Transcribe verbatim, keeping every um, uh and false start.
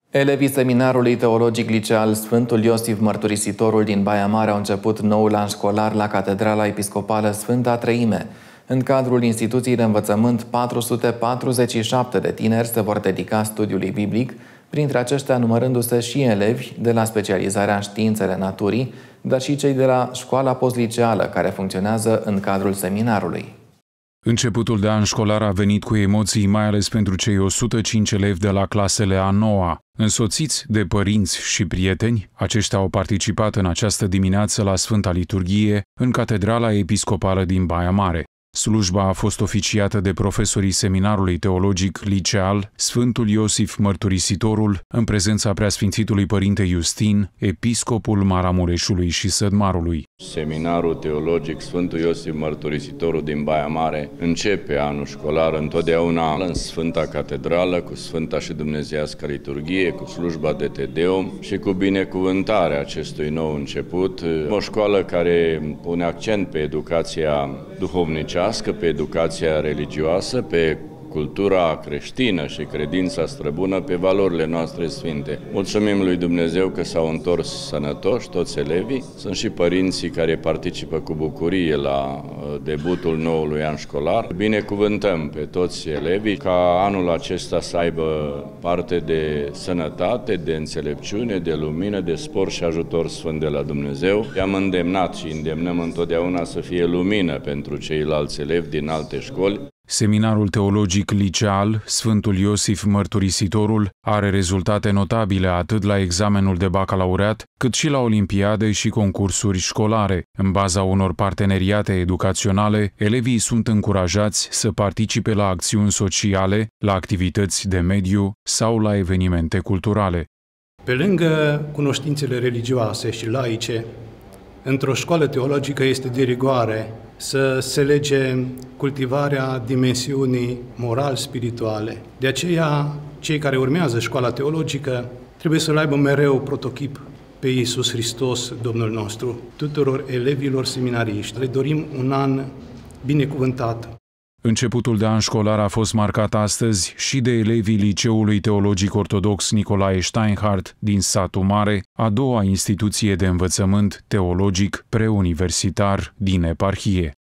Elevii Seminarului Teologic Liceal Sfântul Iosif Mărturisitorul din Baia Mare au început noul an școlar la Catedrala Episcopală Sfânta Treime. În cadrul instituției de învățământ, patru sute patruzeci și șapte de tineri se vor dedica studiului biblic, printre aceștia numărându-se și elevi de la specializarea în științele naturii, dar și cei de la școala postliceală, care funcționează în cadrul seminarului. Începutul de an școlar a venit cu emoții, mai ales pentru cei o sută cinci elevi de la clasele a noua. Însoțiți de părinți și prieteni, aceștia au participat în această dimineață la Sfânta Liturghie în Catedrala Episcopală din Baia Mare. Slujba a fost oficiată de profesorii Seminarului Teologic Liceal Sfântul Iosif Mărturisitorul, în prezența Preasfințitului Părinte Iustin, episcopul Maramureșului și Sădmarului. Seminarul Teologic Sfântul Iosif Mărturisitorul din Baia Mare începe anul școlar întotdeauna în Sfânta Catedrală, cu Sfânta și Dumnezeiască Liturghie, cu slujba de Te Deum și cu binecuvântarea acestui nou început. O școală care pune accent pe educația duhovnicească, pe educația religioasă, pe cultura creștină și credința străbună, pe valorile noastre sfinte. Mulțumim lui Dumnezeu că s-au întors sănătoși toți elevii. Sunt și părinții care participă cu bucurie la debutul noului an școlar. Binecuvântăm pe toți elevii ca anul acesta să aibă parte de sănătate, de înțelepciune, de lumină, de spor și ajutor sfânt de la Dumnezeu. I-am îndemnat și îndemnăm întotdeauna să fie lumină pentru ceilalți elevi din alte școli. Seminarul Teologic Liceal Sfântul Iosif Mărturisitorul are rezultate notabile atât la examenul de bacalaureat, cât și la olimpiade și concursuri școlare. În baza unor parteneriate educaționale, elevii sunt încurajați să participe la acțiuni sociale, la activități de mediu sau la evenimente culturale. Pe lângă cunoștințele religioase și laice, într-o școală teologică este de rigoare să se lege cultivarea dimensiunii moral-spirituale. De aceea, cei care urmează școala teologică trebuie să-L aibă mereu prototip pe Iisus Hristos, Domnul nostru. Tuturor elevilor seminariști le dorim un an binecuvântat. Începutul de an școlar a fost marcat astăzi și de elevii Liceului Teologic Ortodox Nicolae Steinhardt din Satul Mare, a doua instituție de învățământ teologic preuniversitar din eparhie.